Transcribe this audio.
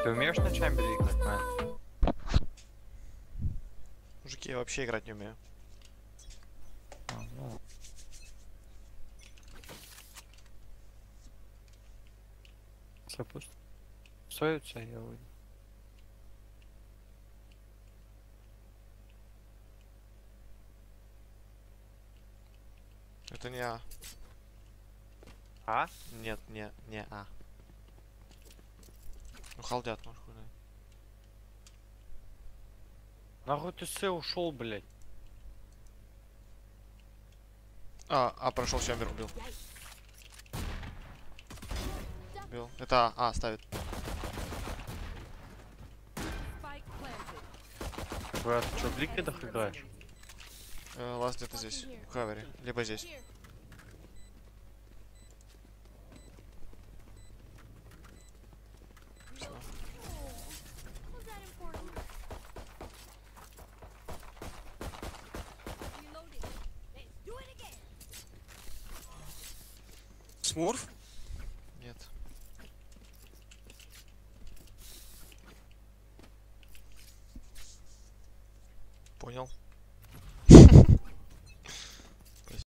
Ты умеешь на чамбере играть, мэн? Мужики, я вообще играть не умею. Ну. Все пусть. Стоится, я выйду. Это не А. А? Нет, не А. Ну, халдят, может, куда. Нахуй ты с ушел, блядь. А прошел чамбер, убил. Убил. Это А ставит. Брат, ты что, в ликвидах играешь? Лаз где-то здесь. В хавере. Либо здесь. Всё. Смурф? Нет. Понял.